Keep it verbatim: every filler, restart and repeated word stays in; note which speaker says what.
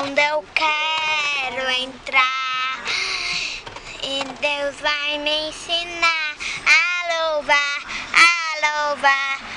Speaker 1: onde eu quero entrar. E Deus vai me ensinar a louvar, a louvar.